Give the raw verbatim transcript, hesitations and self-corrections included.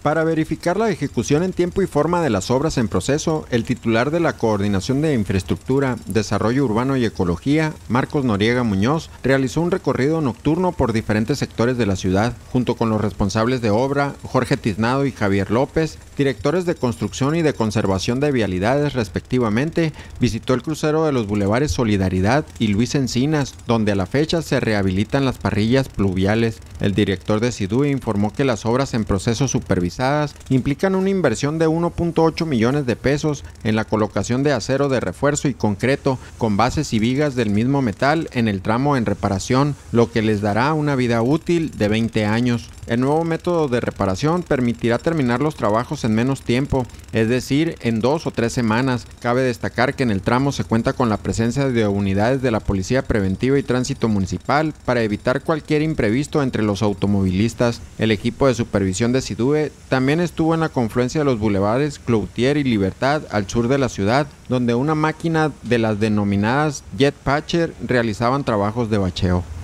Para verificar la ejecución en tiempo y forma de las obras en proceso, el titular de la Coordinación de Infraestructura, Desarrollo Urbano y Ecología, Marcos Noriega Muñoz, realizó un recorrido nocturno por diferentes sectores de la ciudad, junto con los responsables de obra, Jorge Tiznado y Javier López, directores de construcción y de conservación de vialidades respectivamente. Visitó el crucero de los bulevares Solidaridad y Luis Encinas, donde a la fecha se rehabilitan las parrillas pluviales. El director de SIDUE informó que las obras en proceso supervisadas implican una inversión de uno punto ocho millones de pesos en la colocación de acero de refuerzo y concreto con bases y vigas del mismo metal en el tramo en reparación, lo que les dará una vida útil de veinte años. El nuevo método de reparación permitirá terminar los trabajos en menos tiempo, es decir, en dos o tres semanas. Cabe destacar que en el tramo se cuenta con la presencia de unidades de la Policía Preventiva y Tránsito Municipal para evitar cualquier imprevisto entre los automovilistas. El equipo de supervisión de SIDUE también estuvo en la confluencia de los bulevares Cloutier y Libertad al sur de la ciudad, donde una máquina de las denominadas Jet Patcher realizaban trabajos de bacheo.